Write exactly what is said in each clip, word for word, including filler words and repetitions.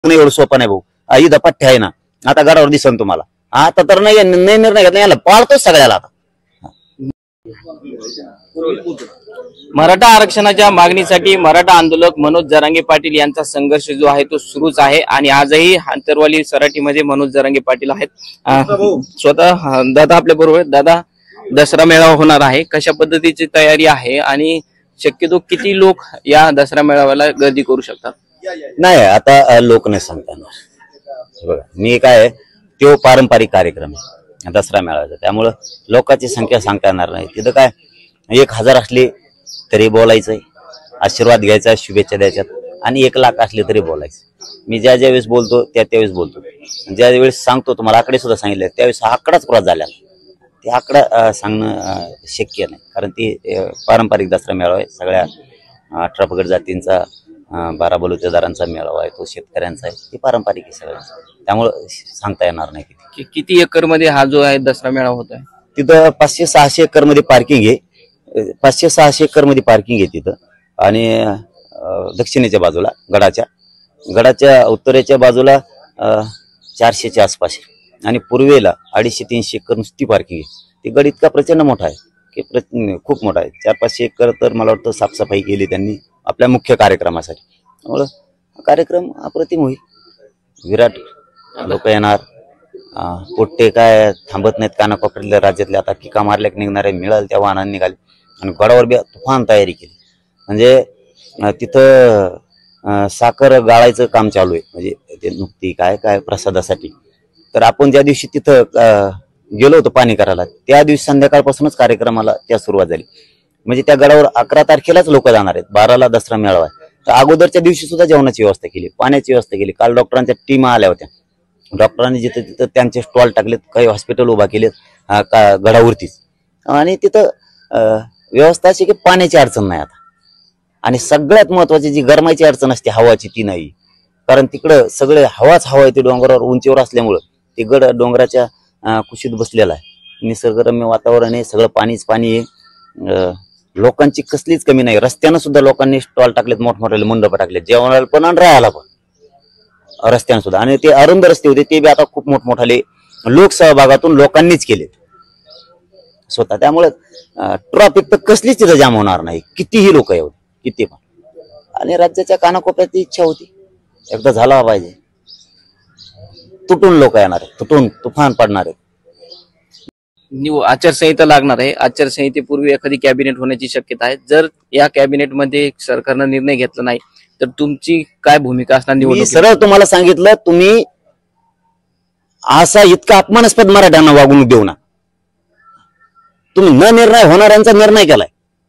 नाही एवढं सोपं नाही भाऊ. इथं पठ्ठे आहे ना, आता गडावर दिसन तुम्हाला. आता तर नाही नाही निर्णय घेतला, याला पाळतोच सगळ्याला आता. मराठा आरक्षणाच्या मागणीसाठी मराठा आंदोलक मनोज जरांगे पाटील यांचा संघर्ष जो आहे तो सुरूच आहे आणि आजही आंतरवाली सराटीमध्ये मनोज जरांगे पाटील आहेत. स्वतः दादा आपल्या बरोबर. दादा, दसरा मेळावा होणार आहे, कशा पद्धतीची तयारी आहे आणि शक्यतो किती लोक या दसरा मेळाव्याला गर्दी करू शकतात? नाही आता लोक नाही सांगता येणार. बघा मी काय, तो पारंपरिक कार्यक्रम आहे दसरा मेळाव्याचा, त्यामुळं लोकांची संख्या सांगता येणार नाही. तिथं काय एक हजार असली तरी बोलायचंय, आशीर्वाद घ्यायचा, शुभेच्छा द्यायच्यात, आणि एक लाख असले तरी बोलायचं. मी ज्या ज्या वेळेस बोलतो त्या त्यावेळेस बोलतो, ज्या वेळेस सांगतो तुम्हाला आकडे सुद्धा सांगितले त्यावेळेस हा आकडाच क्रॉस झालेला. ते आकडा सांगणं शक्य नाही, कारण ती पारंपरिक दसरा मेळावा आहे. सगळ्या अठरा पगड जातींचा, बारा बलुतेदारांचा मेळावा आहे, तो शेतकऱ्यांचा आहे, ते पारंपरिक आहे सगळं, त्यामुळं सांगता येणार नाही किती. किती एकर मध्ये हा जो आहे दसरा मेळावा होत आहे? तिथं पाचशे सहाशे एकर मध्ये पार्किंग आहे. पाचशे सहाशे एकर मध्ये पार्किंग आहे तिथं. आणि दक्षिणेच्या बाजूला गडाच्या गडाच्या उत्तरेच्या बाजूला चारशेच्या आसपास आहे, आणि पूर्वेला अडीचशे तीनशे एकर नुसती पार्किंग आहे. ते गड इतका प्रचंड मोठा आहे की प्र खूप मोठा आहे. चार पाचशे एकर तर मला वाटतं साफसफाई केली त्यांनी आपल्या मुख्य कार्यक्रमासाठी. त्यामुळं कार्यक्रम अप्रतिम होईल. विराट लोक येणार, पोट्टे काय थांबत नाहीत कानाकोपऱ्यातल्या राज्यातले. आता किका मारल्या निघणारे मिळाल त्या वाहनांनी निघाले, आणि गडावर बी तुफान तयारी केली. म्हणजे तिथं साखर गाळायचं काम चालू आहे, म्हणजे ते नुकती काय काय प्रसादासाठी. तर आपण ज्या दिवशी तिथं गेलो होतो पाणी करायला, त्या दिवशी संध्याकाळपासूनच कार्यक्रमाला त्या सुरुवात झाली. म्हणजे त्या गडावर अकरा तारखेलाच लोक जाणार आहेत, बाराला दसरा मेळावा आहे. तर अगोदरच्या दिवशी सुद्धा जेवणाची व्यवस्था केली, पाण्याची व्यवस्था केली. काल डॉक्टरांच्या टीमा आल्या होत्या, डॉक्टरांनी जिथे तिथं त्यांचे स्टॉल टाकलेत, काही हॉस्पिटल उभा केलेत गडावरतीच. आणि तिथं व्यवस्था अशी की पाण्याची अडचण नाही आता. आणि सगळ्यात महत्वाची जी गरमाची अडचण असते हवाची, ती नाही. कारण तिकडं सगळे हवाच हवा आहे, ते डोंगरावर उंचीवर असल्यामुळं ते गड डोंगराच्या कुशीत बसलेला आहे. निसर्गरम्य वातावरण आहे, सगळं पाणीच पाणी आहे. लोकांची कसलीच कमी नाही. रस्त्यानं सुद्धा लोकांनी स्टॉल टाकलेत, मोठमोठे मंडप टाकलेत, जेवणाला पण आणि राहायला पण रस्त्यानं सुद्धा. आणि ते अरुंद रस्ते होते, ते बी आता खूप मोठमोठाले लोकसहभागातून लोकांनीच केलेत स्वतः. त्यामुळे ट्रॉफिक तर कसलीच तिथं जाम होणार नाही, कितीही लोक येऊ किती पण. आणि राज्याच्या कानाकोपऱ्यात इच्छा होती एकदा झाला पाहिजे. तुटून लोक येणार आहेत, तुटून तुफान पडणार आहेत. आचारसंहिता लागणार आहे, आचारसंहितेपूर्वी एखादी कॅबिनेट होण्याची शक्यता आहे. जर या कॅबिनेटमध्ये सरकारनं निर्णय घेतला नाही तर तुमची काय भूमिका असणार? निवडणूक सरळ तुम्हाला सांगितलं, तुम्ही असा इतका अपमानास्पद मराठ्यांना वागणूक देऊ ना. तुम्ही न निर्णय होणाऱ्यांचा निर्णय केलाय,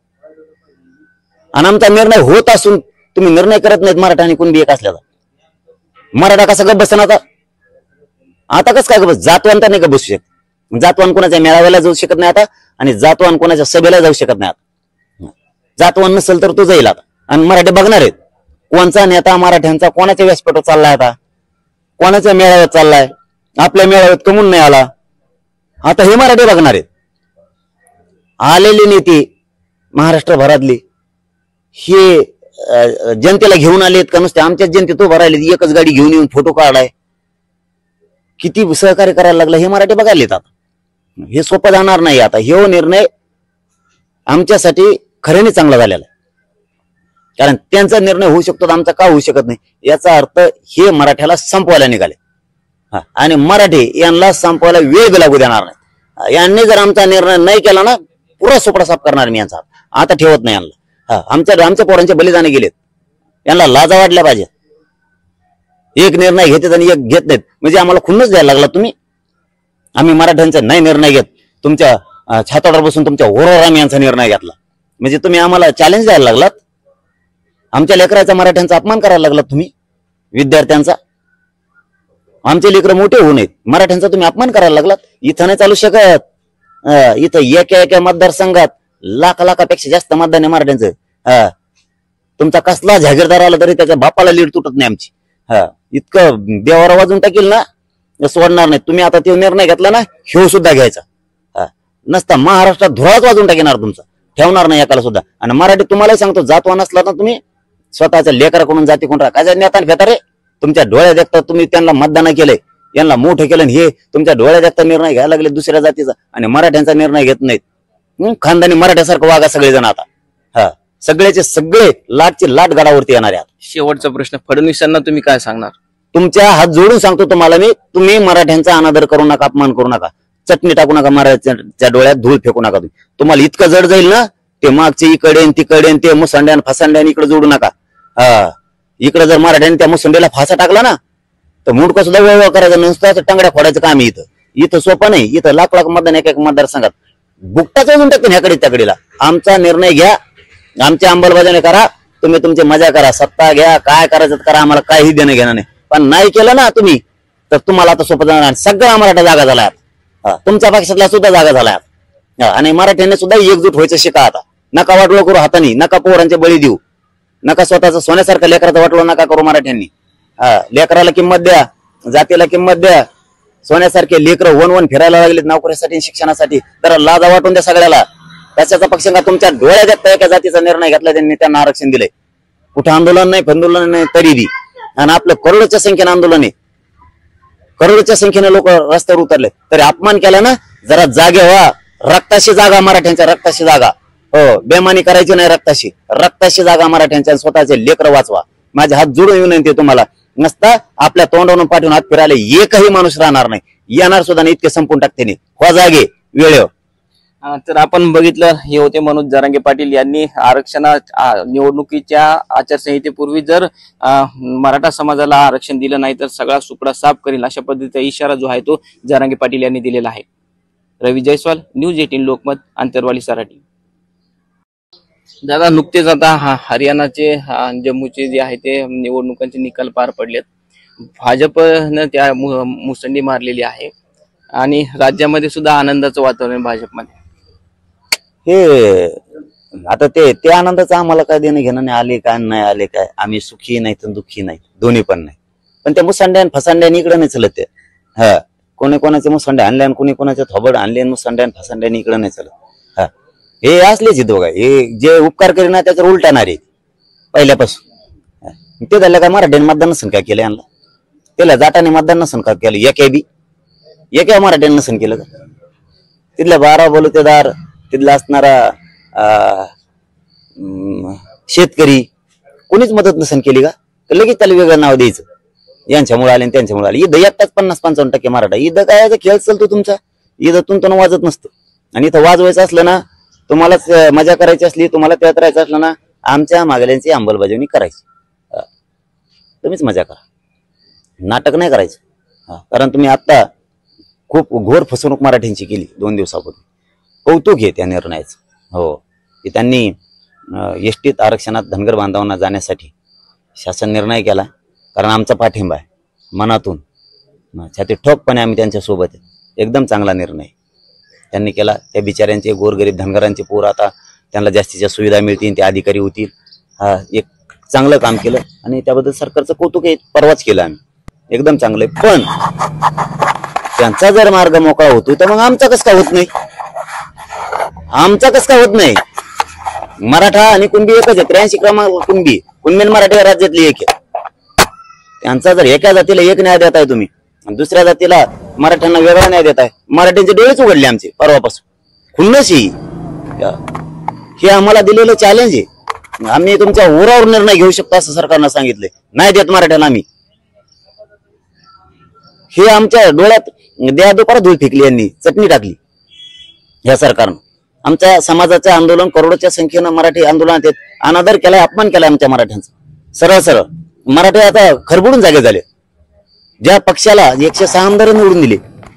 आणि आमचा निर्णय होत असून तुम्ही निर्णय करत नाहीत मराठा आणि कुणबी एक असल्याचा. मराठा कसा गप बसन आता? आता कसं काय गप? जातवान तर नाही का बसू शकत? जातवान कोणाच्या मेळाव्याला जाऊ शकत नाही आता, आणि जातवान कोणाच्या सभेला जाऊ शकत नाही आता. जातवान नसेल तर तो जाईल आता. आणि मराठे बघणार आहेत कोणचा नेता मराठ्यांचा कोणाच्या व्यासपीठावर चाललाय, आता कोणाच्या मेळाव्यात चाललाय. आपल्या मेळाव्यात कमून नाही आला, आता हे मराठे बघणार आहेत. आलेले नेते महाराष्ट्रभरातले हे जनतेला घेऊन आलेत का नुसते आमच्याच जनतेत उभं राहिले, एकच गाडी घेऊन येऊन फोटो काढाय, किती सहकार्य करायला लागला हे मराठे बघायला येतात. हे सोपं जाणार नाही आता. हे निर्णय आमच्यासाठी खऱ्याने चांगला झालेला आहे, कारण त्यांचा निर्णय होऊ शकतो, आमचा का होऊ शकत नाही. याचा अर्थ हे मराठ्याला संपवायला निघाले, आणि मराठी यांना संपवायला वेळ लागू देणार नाही. यांनी जर आमचा निर्णय नाही केला ना, पुरा सोपडा साफ करणार मी यांचा. आता ठेवत नाही यांना. आमच्या आमच्या पोरांचे बलिदान गेलेत, यांना लाजा वाटल्या पाहिजे. एक निर्णय घेतात आणि एक घेत नाहीत, म्हणजे आम्हाला खुन्नच द्यायला लागला तुम्ही. आम्ही मराठ्यांचा नाही निर्णय घेत, तुमच्या छातावर बसून तुमच्या ओरावर आम्ही यांचा निर्णय घेतला, म्हणजे तुम्ही आम्हाला चॅलेंज द्यायला लागलात. आमच्या लेकराचा मराठ्यांचा अपमान करायला लागलात तुम्ही, विद्यार्थ्यांचा. आमचे लेकर मोठे होऊ नयेत, मराठ्यांचा तुम्ही अपमान करायला लागलात. इथं नाही चालू शकत. इथं एका एका मतदारसंघात लाख लाखापेक्षा जास्त मतदान आहे मराठ्यांचं. तुमचा कसला जागीरदार आला तरी त्याच्या बापाला लीड तुटत नाही आमची. हा इतकं देवारा वाजून टाकील ना, सोडणार नाही तुम्ही. आता तो निर्णय घेतला ना, ह्यो सुद्धा घ्यायचा नसता. महाराष्ट्रात धुराच वाजून टाकणार तुमचा, ठेवणार नाही एकाला सुद्धा. आणि मराठी तुम्हालाही सांगतो, जातवा नसला ना तुम्ही स्वतःच्या लेकराकडून जाती कोण राखायचा नेता फेता रे, तुमच्या डोळ्यात देखता तुम्ही त्यांना मतदान केलंय, यांना मोठं केलं, हे तुमच्या डोळ्यात देखता निर्णय घ्यायला लागले दुसऱ्या जातीचा आणि मराठ्यांचा निर्णय घेत नाहीत. खानदानी मराठ्यासारखं वागा सगळेजण आता. हा सगळ्याचे सगळे लाटचे लाट गडावरती येणार आहेत. शेवटचा प्रश्न, फडणवीसांना तुम्ही काय सांगणार? तुमच्या हात जोडून सांगतो तुम्हाला मी, तुम्ही मराठ्यांचा अनादर करू नका, अपमान करू नका, चटणी टाकू नका, मराठ्यांच्या डोळ्यात धूळ फेकू नका. तुम्ही तुम्हाला इतकं जड जाईल ना, ते मागचे इकडे तिकडे ते मुसंड्यान फसांड्यान इकडे जोडू नका. हा इकडे जर मराठ्याने त्या मुसंड्याला फासा टाकला ना तर मुंडका सुद्धा वळ करायचं नुसतं टांगड्या फोडायचं काम आहे. इथं इथं सोपं नाही. इथं लाख लाख मतदान एक एक मतदारसंघात बुकटाच वाजून टाकतो ह्याकडे त्याकडेला. आमचा निर्णय घ्या, आमची अंमलबजावणी करा, तुम्ही तुमची मजा करा, सत्ता घ्या, काय करायचं करा, आम्हाला काही देणं घेणं नाही. पण नाही केलं ना तुम्ही तर तुम्हाला आता सोपं जाणार. सगळा मराठा जागा झाला, तुमच्या पक्षातला सुद्धा जागा झाला आणि मराठ्यांनी सुद्धा एकजूट व्हायचं शिका. आता नका वाटलो करू हातानी, नका पोरांचे बळी देऊ, नका स्वतःचं सोन्यासारखं लेकराचं वाटलो नका करू मराठ्यांनी. हा लेकराला किंमत द्या, जातीला किंमत द्या. सोन्यासारखे लेकरं वन वन फिरायला लागलेत नोकरीसाठी शिक्षणासाठी, तर लाजा वाटून द्या सगळ्याला. कशाचा पक्ष का तुमच्या डोळ्यात देखता एका जातीचा निर्णय घेतला त्यांनी, त्यांना आरक्षण दिलंय. कुठं आंदोलन नाही आंदोलन नाही तरी बी, आणि आपलं करोडोच्या संख्येने आंदोलन आहे, करोडोच्या संख्येने लोक रस्त्यावर उतरले तरी अपमान केला ना. जरा जागे व्हा, रक्ताशी जागा मराठ्यांच्या, रक्ताशी जागा. हो बेमानी करायची नाही, रक्ताशी रक्ताशी जागा मराठ्यांच्या, स्वतःचे लेकर वाचवा. माझे हात जोडून विनंती आहे तुम्हाला. नसता आपल्या तोंडावरून पाठवून हात फिरायला एकही माणूस राहणार नाही, येणार सुद्धा नाही, इतके संपून टाकते नाही. हो जागे वेळेवर. तर आपण बघितलं, हे होते मनोज जरांगे पाटील यांनी आरक्षणा निवडणुकीच्या आचारसंहितेपूर्वी जर मराठा समाजाला आरक्षण दिलं नाही तर सगळा सुपडा साफ करील, अशा पद्धतीचा इशारा जो आहे तो जरांगे पाटील यांनी दिलेला आहे. Ravi Jaiswal, news eighteen Lokmat, Antarwali Sarati. दादा नुकतेच आता हा हरियाणाचे जम्मूचे जे आहे ते निवडणुकांचे निकाल पार पडलेत. भाजपनं त्या मुसंडी मारलेली आहे आणि राज्यामध्ये सुद्धा आनंदाचं वातावरण भाजपमध्ये. हे आता ते ते आनंदाचं आम्हाला काय देणं घेणं नाही. आले काय नाही आले काय, आम्ही सुखी नाही तर दुःखी नाही, दोन्ही पण नाही. पण त्या मुसंड्यान फसांड्यान इकडे नाही चलत ते. हा कोणी कोणाचे मुसंडे आणले आणि कोणी कोणाचे थोबड आणले, मुसंड्यान फसांड्यान इकडे नाही चलत. हा हे असलेच दोघं, हे जे उपकार करीना त्याच्यावर उलटणारे पहिल्यापासून. ते झालं काय मराठ्याने मतदान नसन काय केलं यांना, त्याला जाटाने मतदान नसन का केलं, एके बी एका मराठ्याने नसन केलं का. तिथल्या बारा बलुतेदार, तिथला असणारा शेतकरी कोणीच मदत नसन केली का, तर लगेच त्याला वेगळं नाव द्यायचं. यांच्यामुळे आले त्यांच्यामुळे आले. ईद एकटाच पन्नास पंचावन्न टक्के मराठा. ईद काय खेळ चालतो तुमचा, ईद तुमचं वाजत नसतं. आणि इथं वाजवायचं असलं ना, तुम्हालाच मजा करायची असली, तुम्हाला त्यात राहायचं असलं ना, आमच्या मागल्यांची अंमलबजावणी करायची. तुम्हीच मजा करा, नाटक नाही करायचं. कारण तुम्ही आता खूप घोर फसवणूक मराठ्यांची केली दोन दिवसापूर्वी. कौतुक आहे त्या निर्णयाचं. हो की त्यांनी एसटीत आरक्षणात धनगर बांधवांना जाण्यासाठी शासन निर्णय केला, कारण आमचा पाठिंबा आहे मनातून, छाती ठोकपणे आम्ही त्यांच्या सोबत आहे. एकदम चांगला निर्णय त्यांनी केला. त्या बिचाऱ्यांचे गोरगरीब धनगरांचे पोर आता त्यांना जास्तीच्या सुविधा मिळतील, ते अधिकारी होतील. हा एक चांगलं काम केलं आणि त्याबद्दल सरकारचं कौतुक आहे. परवाच केलं आम्ही, एकदम चांगलं आहे. पण त्यांचा जर मार्ग मोकळा होतो तर मग आमचा कस का होत नाही, आमचा कस का होत नाही. मराठा आणि कुणबी एकच आहे, त्र्याऐंशी क्रमांक कुणबी कुणबी मराठा राज्यातली एक आहे. त्यांचा जर एका जातीला एक न्याय देताय तुम्ही, दुसऱ्या जातीला मराठ्यांना वेगळा न्याय देताय. मराठ्यांचे डोळेच उघडले आमचे परवापासून. खुन्नशी हे आम्हाला दिलेलं चॅलेंज आहे. आम्ही तुमच्या ओरावर निर्णय घेऊ शकतो असं सरकारनं सांगितलंय. नाही देत मराठ्याला आम्ही. हे आमच्या डोळ्यात द्या दुपारा धूळ फेकली, यांनी चटणी टाकली या सरकारनं. आमच्या समाजाचं आंदोलन, करोडोच्या संख्येनं मराठी आंदोलनात येत अनादर केलाय, अपमान केलाय आमच्या मराठ्यांचा. सरळ सरळ मराठी आता खरबुडून जागे झाले. ज्या पक्षाला एकशे सहा आमदार निवडून दिले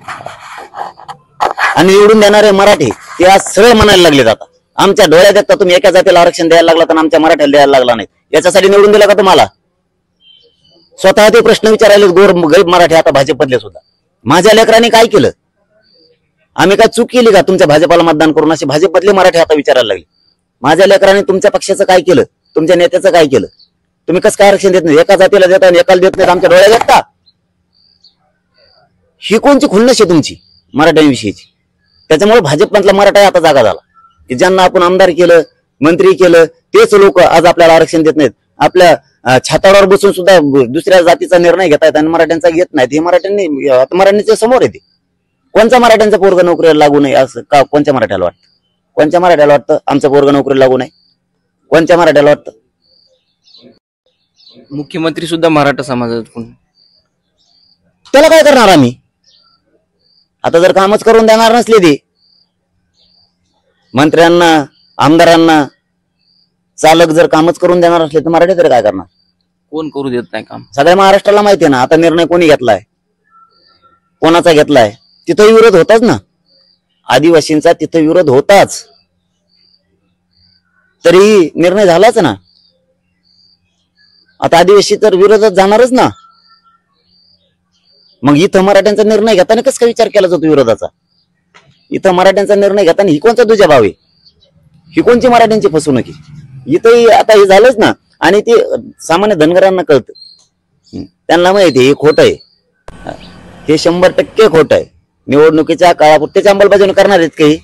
आणि निवडून देणारे मराठी, ते आज सरळ म्हणायला लागलेत. आता आमच्या डोळ्यात देखता तुम्ही एका जातीला आरक्षण द्यायला लागला तर आमच्या मराठ्याला द्यायला लागला नाही. याच्यासाठी निवडून दिला का तुम्हाला? स्वतः ते प्रश्न विचारायला गोर गरीब मराठी आता भाजपमधले सुद्धा. माझ्या लेकरांनी काय केलं, आम्ही काय चूक केली का तुमच्या भाजपाला मतदान करून, असे भाजपमधले मराठी आता विचारायला लागले. माझ्या लेकरांनी तुमच्या पक्षाचं काय केलं, तुमच्या नेत्याचं काय केलं? तुम्ही कसं काय आरक्षण देत नाही? एका जातीला देता आणि एकाला देत नाही, आमच्या डोळ्यात देखता. ही कोणची खुन्नस आहे तुमची मराठ्यांविषयीची? त्याच्यामुळे भाजपमधला मराठा आता जागा झाला की ज्यांना आपण आमदार केलं, मंत्री केलं, तेच लोक आज आपल्याला आरक्षण देत नाहीत. आपल्या अं, छाताडावर बसून सुद्धा दुसऱ्या जातीचा निर्णय घेतायत आणि मराठ्यांचा घेत नाहीत. हे मराठ्यांनी आता मराठ्यांच्या समोर येते. कोणत्या मराठ्यांचा पोरगा नोकरीला लागू नये असं का कोणत्या मराठ्याला वाटतं? कोणत्या मराठ्याला वाटतं आमचा पोरगा नोकरीला लागू नये? कोणत्या मराठ्याला वाटतं? मुख्यमंत्री सुद्धा मराठा समाजातून, त्याला काय करणार आम्ही? आता जर कामच करून देणार नसले ते मंत्र्यांना आमदारांना चालक जर कामच करून देणार असले तर मराठी तरी काय करणार? कोण करू देत नाही काम? सगळ्या महाराष्ट्राला माहिती आहे ना आता निर्णय कोणी घेतलाय, कोणाचा घेतलाय. तिथं विरोध होताच ना, आदिवासींचा तिथं विरोध होताच, तरी निर्णय झालाच ना. आता आदिवासी तर विरोधात जाणारच ना. मग इथं मराठ्यांचा निर्णय घेताना कसं काय विचार केला जातो विरोधाचा? इथं मराठ्यांचा निर्णय घेताना ही कोणचा दुजा भाव आहे? ही कोणची मराठ्यांची फसवणूक आहे? इथंही आता हे झालंच ना. आणि ते सामान्य धनगरांना कळतं, त्यांना माहिती आहे हे खोट आहे, हे शंभर टक्के खोट आहे. निवडणुकीच्या काळापुरतीच अंमलबजावणी करणार आहेत काही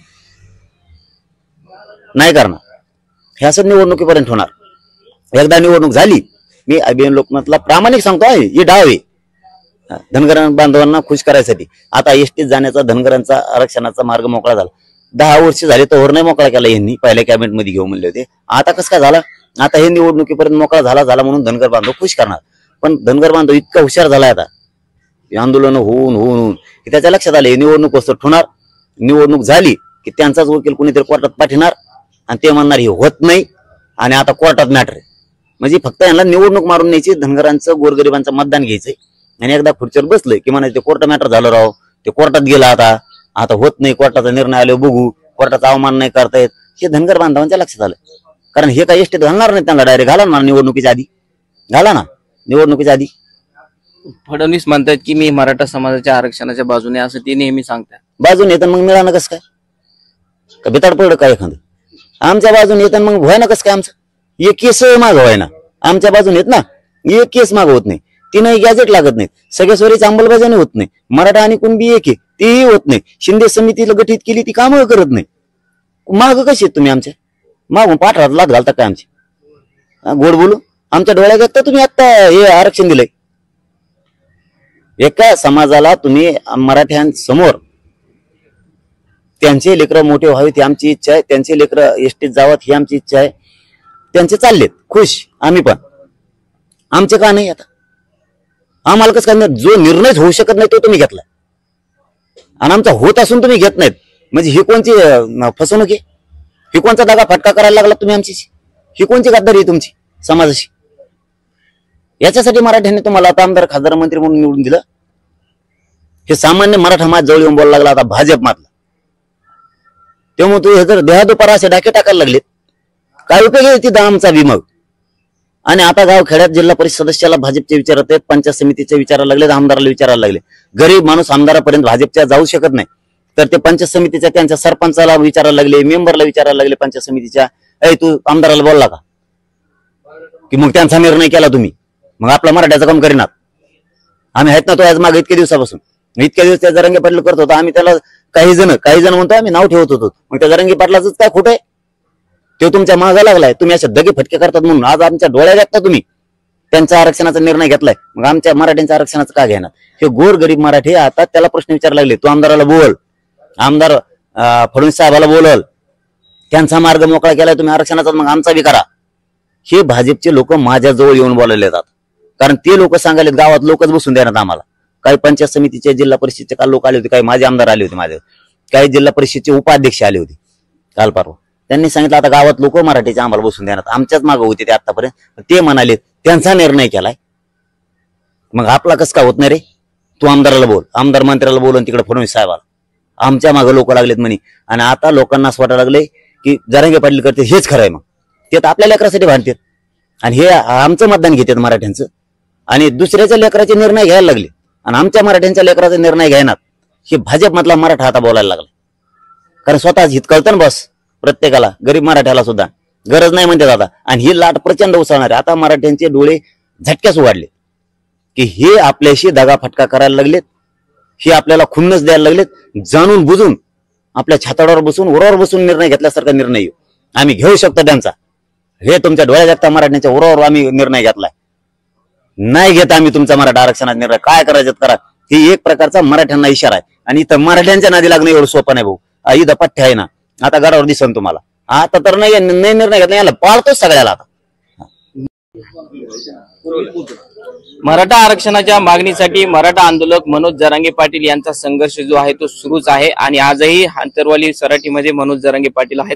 नाही करणार. हे असं निवडणुकीपर्यंत होणार. एकदा निवडणूक झाली, मी अभियान लोकमतला प्रामाणिक सांगतो आहे, ही डाव आहे धनगर बांधवांना खुश करायसाठी. आता एसटीत जाण्याचा धनगरांचा आरक्षणाचा मार्ग मोकळा झाला. दहा वर्ष झाले तर नाही मोकळा केला यांनी, पहिल्या कॅबिनेट मध्ये घेऊन म्हणले होते. आता कसं काय झाला? आता हे निवडणुकीपर्यंत मोकळा झाला झाला म्हणून धनगर बांधव खुश करणार. पण धनगर बांधव इतका हुशार झालाय आता, आंदोलन होऊन होऊन होऊन की त्याच्या लक्षात आले निवडणूक वस्तू ठेवणार. निवडणूक झाली की त्यांचाच वकील कोणीतरी कोर्टात पाठवणार आणि ते म्हणणार हे होत नाही आणि आता कोर्टात मॅटर आहे. म्हणजे फक्त यांना निवडणूक मारून न्यायची, धनगरांचं गोरगरिबांचं मतदान घ्यायचंय. आणि एकदा खुर्चीवर बसलंय की म्हणायचं ते कोर्ट मॅटर झालं राव, ते कोर्टात गेला, आता आता होत नाही, कोर्टाचा निर्णय आलो बघू, कोर्टाचा अवमान नाही करतायत. हे धनगर बांधवांच्या लक्षात आलं. कारण हे काही एसटीत घालणार नाही, त्यांना डायरेक्ट घाला ना निवडणुकीच्या आधी, घाला ना निवडणुकीच्या आधी. फडणवीस म्हणतात की मी मराठा समाजाच्या आरक्षणाच्या बाजूने, असं ते नेहमी सांगतात. बाजून येतं मग मिळालं कसं काय? का बिताड पडलं काय एखादं? आमच्या बाजून येतं मग व्हाय ना कसं काय? आमचं एक केस माग व्हाय ना, आमच्या बाजून येत ना, एक केस माग होत नाही, तीनही गॅजेट लागत नाहीत, सगळ्या सोयीची अंमलबजावणी होत नाही. मराठा आणि कुणबी एक आहे तेही होत नाही. शिंदे समितीला गठीत केली ती कामं करत नाही. माग कशी आहेत तुम्ही आमच्या? मागून पाठरात लात घालता काय आमची? गोड बोलू आमच्या डोळ्यात घेता तुम्ही. आता हे आरक्षण दिलंय एका समाजाला, तुम्ही मराठ्यांसमोर त्यांचे लेकरं मोठे व्हावेत ही आमची इच्छा आहे, त्यांचे लेकरं एसटीत जावत ही आमची इच्छा आहे. त्यांचे चाललेत खुश, आम्ही पण. आमचे का नाही? आता आम्हाला कसं काय? जो निर्णय होऊ शकत नाही तो तुम्ही घेतलाय आणि आमचा होत असून तुम्ही घेत नाहीत, म्हणजे ही कोणची फसवणूक आहे? ही कोणचा दगा फटका करायला लागला तुम्ही आमची? ही कोणची गद्दारी आहे तुमची समाजाशी? याच्यासाठी मराठ्यांनी तुम्हाला आता आमदार खासदार मंत्री म्हणून निवडून दिलं. हे सामान्य मराठा माझ जवळ येऊन बोलायला लागला आता भाजप मातला. तेव्हा तू हे जर देहादुपार असे डाके टाकायला लागलेत, काय उपयोग आहे ती आमचा विमग? आणि आता गाव खेड्यात जिल्हा परिषद सदस्याला भाजपचे विचारत आहेत, पंचायत समितीचे विचारायला लागले, आमदाराला विचारायला लागले. गरीब माणूस आमदारापर्यंत भाजपच्या जाऊ शकत नाही, तर ते पंचायत समितीच्या त्यांच्या सरपंचाला विचारायला लागले, मेंबरला विचारायला लागले पंचायत समितीच्या, ऐ तू आमदाराला बोलला का? की मग त्यांचा निर्णय केला तुम्ही, मग आपला मराठ्याचं काम करीनात. आम्ही आहेत ना तो आज मागे इतक्या दिवसापासून, इतक्या दिवस त्या जरांगे पाटील करत होता. आम्ही त्याला काही जण काही जण म्हणतो आम्ही नाव ठेवत होतो, मग त्या जरांगे पाटलाच काय खोट आहे? ते तुमच्या मागा लागलाय, तुम्ही अशा दगे फटके करतात म्हणून आज आमच्या डोळ्या घेता तुम्ही त्यांचा आरक्षणाचा निर्णय घेतलाय, मग आमच्या मराठ्यांच्या आरक्षणाचं का घेणार? हे गोर गरीब मराठी आता त्याला प्रश्न विचारायला लागले, तू आमदाराला बोल, आमदार फडणवीस साहेबाला बोलल, त्यांचा मार्ग मोकळा केलाय तुम्ही आरक्षणाचा, मग आमचा बी करा. हे भाजपचे लोक माझ्याजवळ येऊन बोलायला येतात, कारण ते लोक सांगायले गावात लोकच बसून देणार आम्हाला. काही पंचायत समितीचे जिल्हा परिषदचे काल लोक आले होते, काही माझे आमदार आले होते, माझे काही जिल्हा परिषदचे उपाध्यक्ष आले होते काल परवा. त्यांनी सांगितलं आता गावात लोक मराठीचे आम्हाला बसून देणार, आमच्याच मागे होते ते आतापर्यंत. ते म्हणाले त्यांचा निर्णय केलाय, मग आपला कसं का होत नाही रे? तू आमदाराला बोल, आमदार मंत्र्याला बोलून तिकडे फडणवीस साहेबाला, आमच्या मागे लोक लागलेत म्हणे. आणि आता लोकांना असं वाटायला लागले की जरांगे पाटील करते हेच खरंय, मग ते तर आपल्या लेकरासाठी भांडतात आणि हे आमचं मतदान घेतात मराठ्यांचं, आणि दुसऱ्याच्या लेकराचे निर्णय घ्यायला लागले आणि आमच्या मराठ्यांच्या लेकराचा निर्णय घ्यायनात. हे भाजप मधला मराठा आता बोलायला लागला, कारण स्वतःच हित कळतं ना बस प्रत्येकाला, गरीब मराठ्याला सुद्धा गरज नाही म्हणतात आता. आणि ही लाट प्रचंड उसळणार आहे. आता मराठ्यांचे डोळे झटक्यास उघडले की हे आपल्याशी दगा फटका करायला लागलेत, हे आपल्याला खुन्नस द्यायला लागलेत, जाणून बुजून आपल्या छाताडावर बसून उरावर बसून निर्णय घेतल्यासारखा निर्णय आम्ही घेऊ शकतो त्यांचा. हे तुमच्या डोळ्या जगता मराठ्यांच्या उरावर आम्ही निर्णय घेतलाय नाही घेत आम्ही तुमचा मराठा आरक्षणाचा निर्णय, काय करायचं करा. ही एक प्रकारचा मराठ्यांना इशारा आहे. आणि इथं मराठ्यांच्या नादी लागणं एवढं सोपं नाही भाऊ. इथं पठ्ठे आहे ना, आता गडावर दिसन तुम्हाला. आता तर नाही नाही निर्णय घेतला, याला पाळतोच सगळ्याला. आता मराठा आरक्षणाच्या मागणीसाठी मराठा आंदोलक मनोज जरांगे पाटील यांचा संघर्ष जो आहे तो सुरूच आहे. आणि आजही आंतरवाली सराटीमध्ये मनोज जरांगे पाटील आहेत.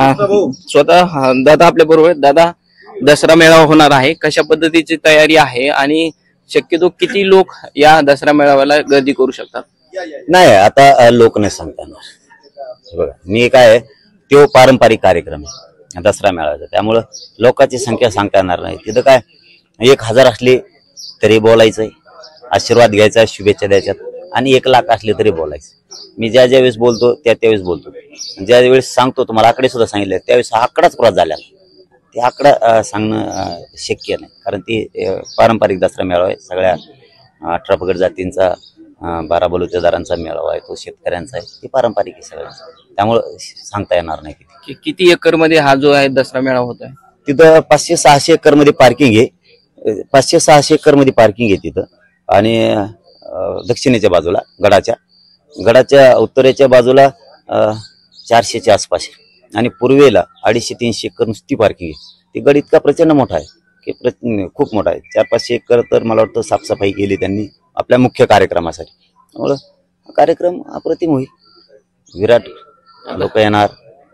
स्वतः दादा आपल्या बरोबर. दादा, दसरा मेळावा होणार आहे, कशा पद्धतीची तयारी आहे आणि शक्यतो किती लोक या दसरा मेळाव्याला गर्दी करू शकतात? नाही, आता लोक नाही सांगता येणार. बघा, मी काय, तो पारंपरिक कार्यक्रम आहे दसरा मेळाव्याचा, त्यामुळं लोकांची संख्या सांगता येणार नाही. तिथं काय एक हजार असले तरी बोलायचंय, आशीर्वाद घ्यायचा, शुभेच्छा द्यायच्यात. आणि एक लाख असले तरी बोलायचं. मी ज्या ज्या वेळेस बोलतो त्या त्यावेळेस बोलतो. ज्या वेळेस सांगतो, तुम्हाला आकडे सुद्धा सांगितले, त्यावेळेस हा आकडाच क्रॉस झाला. ते आकडा सांगणं शक्य नाही, कारण ती पारंपरिक दसरा मेळावा आहे. सगळ्या अठरा पगड जातींचा, बारा बलुतेदारांचा मेळावा आहे, तो शेतकऱ्यांचा आहे. ते पारंपरिक आहे सगळ्यांचा, त्यामुळं सांगता येणार नाही किती. किती एकर मध्ये हा जो आहे दसरा मेळावा होत आहे? तिथं पाचशे सहाशे एकर मध्ये पार्किंग आहे. पाचशे सहाशे एकर मध्ये पार्किंग आहे तिथं. आणि दक्षिणेच्या बाजूला गडाच्या गडाच्या उत्तरेच्या बाजूला चारशेच्या आसपास आहे. आणि पूर्वेला अडीचशे तीनशे एकर नुसती पार्किंग आहे. ते गड इतका प्रचंड मोठा आहे की खूप मोठा आहे. चार पाचशे एकर तर मला वाटतं साफसफाई केली त्यांनी आपल्या मुख्य कार्यक्रमासाठी. त्यामुळं कार्यक्रम अप्रतिम होईल. विराट लोक येणार.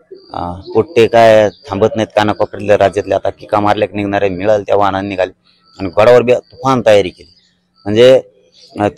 पोट्टे काय थांबत नाहीत कानाकोपऱ्यातल्या राज्यातले. आता किका मारल्या निघणारे मिळाल त्या वाहनांनी निघाले आणि गडावर बी तुफान तयारी केली. म्हणजे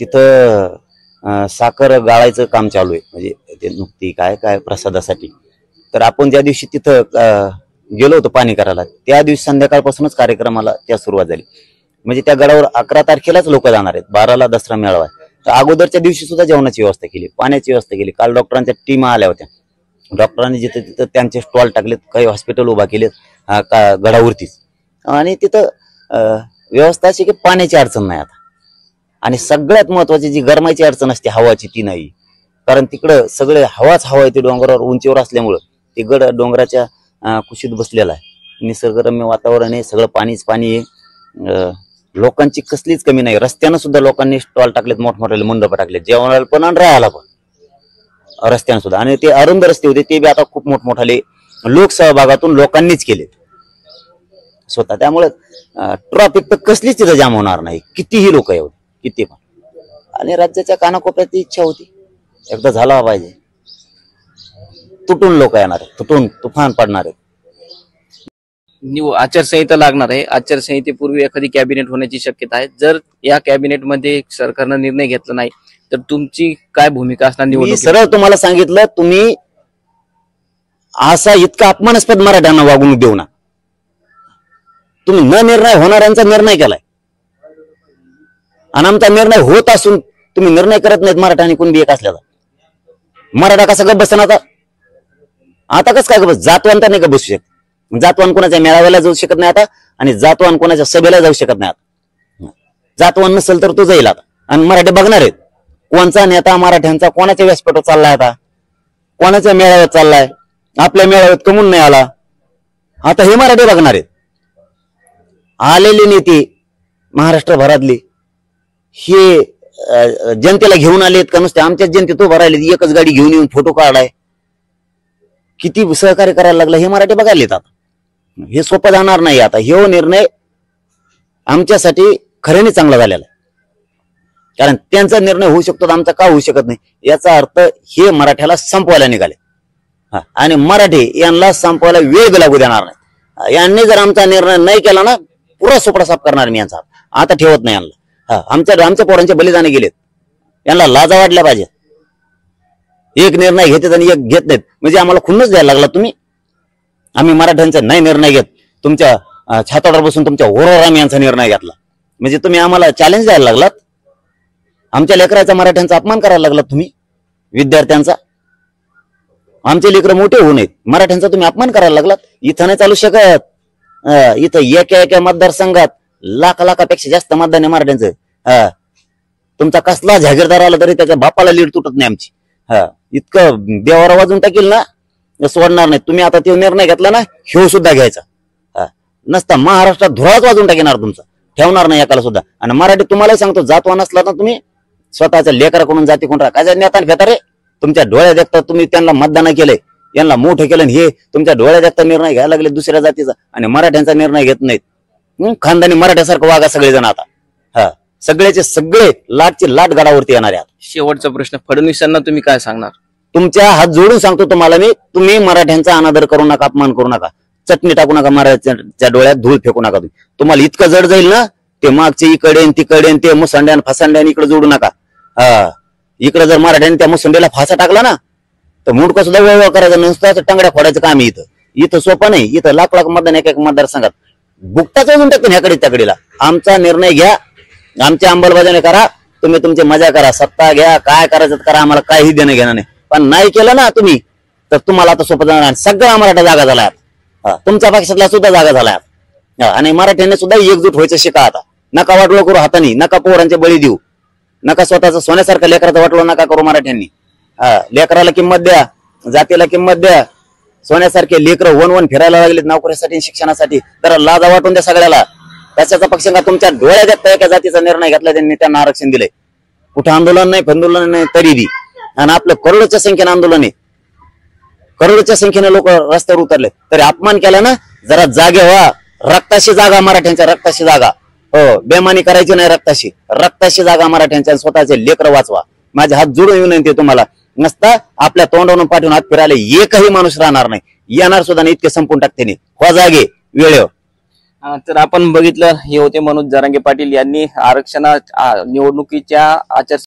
तिथं साखर गाळायचं काम चालू आहे. म्हणजे ते नुकती काय काय प्रसादासाठी. तर आपण ज्या दिवशी तिथं गेलो होतो पाणी करायला, त्या दिवशी संध्याकाळपासूनच कार्यक्रमाला त्या सुरुवात झाली. म्हणजे त्या गडावर अकरा तारखेलाच लोक जाणार आहेत. बाराला दसरा मेळावा आहे. तर अगोदरच्या दिवशी सुद्धा जेवणाची व्यवस्था केली, पाण्याची व्यवस्था केली. काल डॉक्टरांच्या टीमा आल्या होत्या. डॉक्टरांनी जिथे तिथं त्यांचे स्टॉल टाकलेत, काही हॉस्पिटल उभा केलेत का गडावरतीच. आणि तिथं व्यवस्था अशी की पाण्याची अडचण नाही आता. आणि सगळ्यात महत्वाची जी गरमाची अडचण असते हवाची, ती नाही. कारण तिकडं सगळे हवाच हवा येते डोंगरावर, उंचीवर असल्यामुळं. ते गड डोंगराच्या कुशीत बसलेला आहे. निसर्गरम्य वातावरण आहे, सगळं पाणीच पाणी आहे. लोकांची कसलीच कमी नाही. रस्त्यानं सुद्धा लोकांनी स्टॉल टाकलेत, मोठमोठे मंडप टाकलेत, जेवणाला पण आणि राहायला पण रस्त्यानं सुद्धा. आणि ते अरुंद रस्ते होते, ते बी आता खूप मोठमोठाले लोकसहभागातून लोकांनीच केलेत स्वतः. त्यामुळे ट्रॉफिक तर कसलीच तिथं जाम होणार नाही, कितीही लोक येऊ, किती पण. आणि राज्याच्या कानाकोपऱ्यात इच्छा होती एकदा झाला पाहिजे. तुटून लोक येणार, तुटून तुफान पडणार आहे. आचारसंहिता लागणार आहे. आचारसंहितेपूर्वी एखादी कॅबिनेट होण्याची शक्यता आहे. जर या कॅबिनेटमध्ये सरकारनं निर्णय घेतला नाही तर तुमची काय भूमिका असणार? मी सरळ तुम्हाला सांगितलं, तुम्ही असा इतका अपमानास्पद मराठ्यांना वागणूक देऊ ना. तुम्ही न निर्णय होणाऱ्यांचा निर्णय केलाय आणि आमचा निर्णय होत असून तुम्ही निर्णय करत नाहीत मराठा आणि कुणबी एक असल्याचा. मराठा कसा गप बसन आता? आता कसं काय गप? जातवान तर नाही का बसू शकत? जातवान कोणाच्या मेळाव्याला जाऊ शकत नाही आता, आणि जातवान कोणाच्या सभेला जाऊ शकत नाही आता. जातवान नसेल तर तो जाईल आता. आणि मराठे बघणार आहेत कोणचा नेता मराठ्यांचा कोणाच्या व्यासपीठावर चाललाय, आता कोणाच्या मेळाव्यात चाललाय, आपल्या मेळाव्यात कमून नाही आला. आता हे मराठे बघणार आहेत. आलेले नेते महाराष्ट्रभरातले हे जनतेला घेऊन आलेत का नुसते आमच्याच जनतेत उभं राहिले, एकच गाडी घेऊन येऊन फोटो काढलाय, किती सहकार्य करायला लागला हे मराठे बघायला येतात. हे सोपं जाणार नाही आता. हे निर्णय आमच्यासाठी खऱ्याने चांगला झालेला आहे. कारण त्यांचा निर्णय होऊ शकतो, आमचा का होऊ शकत नाही? याचा अर्थ हे मराठ्याला संपवायला निघाले. आणि मराठी यांना संपवायला वेळ लागू देणार नाही. यांनी जर आमचा निर्णय नाही केला ना, पुरा सोपडा साफ करणार मी यांचा. आता ठेवत नाही यांना. आमच्या आमच्या पोरांचे बलिदाने गेलेत, यांना लाजा वाटल्या पाहिजे. एक निर्णय घेतात आणि एक घेत नाहीत म्हणजे आम्हाला खुन्नच द्यायला लागला तुम्ही. आम्ही मराठ्यांचा नाही निर्णय घेत, तुमच्या छातावर बसून तुमच्या ओरावर आम्ही यांचा निर्णय घेतला म्हणजे तुम्ही आम्हाला चॅलेंज द्यायला लागलात. आमच्या लेकराचा मराठ्यांचा अपमान करायला लागलात तुम्ही, विद्यार्थ्यांचा. आमचे लेकर मोठे होऊ नयेत, मराठ्यांचा तुम्ही अपमान करायला लागलात. इथं नाही चालू शकत. इथं एका एका मतदारसंघात लाख लाखापेक्षा जास्त मतदान आहे मराठ्यांचं. तुमचा कसला जागीरदार आला तरी त्याच्या बापाला लीड तुटत नाही आमची. हा इतकं देवारा वाजून टाकील ना, सोडणार नाही तुम्ही. आता तो निर्णय घेतला ना, ह्यो सुद्धा घ्यायचा नसता, महाराष्ट्रात धुराच वाजून टाकणार तुमचा. ठेवणार नाही एकाला सुद्धा. आणि मराठी तुम्हालाही सांगतो, जातवा नसला ना तुम्ही स्वतःच्या लेकराकडून जातीकडून राहा. काय नेता फेता रे, तुमच्या डोळ्यात देखता तुम्ही त्यांना मतदान केलंय, यांना मोठं केलं, हे तुमच्या डोळ्यात देखता निर्णय घ्यायला लागले दुसऱ्या जातीचा, आणि मराठ्यांचा निर्णय घेत नाहीत. हं, खानदानी मराठ्यासारखं वागा सगळेजण आता. हा, सगळ्याचे सगळे लाटची लाट गडावरती येणार आहे. शेवटचा प्रश्न, फडणवीसांना तुम्ही काय सांगणार? तुमच्या हात जोडून सांगतो तुम्हाला मी, तुम्ही मराठ्यांचा अनादर करू नका, अपमान करू नका, चटणी टाकू नका, मराठ्यांच्या डोळ्यात धूळ फेकू नका. तुम्ही तुम्हाला इतकं जड जाईल ना, ते मागचे इकडे तिकडे ते मुसंड्यान फसांड्यान इकडे जोडू नका. हा, इकडे जर मराठ्याने त्या मुसंडीला फासा टाकला ना, तर मुंडका सुद्धा वेळ करायचं नसतं, टंगड्या फोडायचं काम आहे इथं. इथं सोपं नाही, इथं लाख लाख मतदान एक एक मतदारसंघात बुकटाच वाजून टाकतो ह्याकडे त्याकडेला. आमचा निर्णय घ्या, आमची अंमलबजावणी करा, तुम्ही तुमची मजा करा, सत्ता घ्या, काय करायचं करा, आम्हाला काही देणं घेणं नाही. पण नाही केलं ना तुम्ही, तर तुम्हाला आता सोपं जाणार. सगळा मराठा जागा झाला, तुमच्या पक्षातला सुद्धा जागा झाला. आणि मराठ्यांनी सुद्धा एकजूट व्हायचं शिका आता. नका वाटलो करू हातानी, नका पोरांचे बळी देऊ, नका स्वतःचं सोन्यासारखं लेकराचं वाटलो नका करू मराठ्यांनी. हा, लेकराला किंमत द्या, जातीला किंमत द्या. सोन्यासारखे लेकरं वन वन फिरायला लागलेत नोकरीसाठी शिक्षणासाठी, तर लाजा वाटून द्या सगळ्याला. कशाचा पक्ष का तुमच्या डोळ्यात देखता एका जातीचा निर्णय घेतला, त्यांनी त्यांना आरक्षण दिलंय. कुठं आंदोलन नाही, आंदोलन नाही तरी बी. आणि आपलं करोडोच्या संख्येने आंदोलन आहे, करोडोच्या संख्येने लोक रस्त्यावर उतरले, तरी अपमान केला ना. जरा जागे व्हा, रक्ताशी जागा मराठ्यांच्या, रक्ताशी जागा. हो, बेमानी करायची नाही, रक्ताशी रक्ताशी जागा मराठ्यांच्या. स्वतःचे लेकर वाचवा. माझे हात जोडून विनंती आहे तुम्हाला. नसता आपल्या तोंडावरून पाठवून हात फिरायला एकही माणूस राहणार नाही, येणार सुद्धा नाही, इतके संपून टाकते. हो जागे वेळेवर. अं, तर आपण बघितलं, हे होते मनोज जरांगे पाटील यांनी आरक्षणा आ- निवडणुकीच्या आचार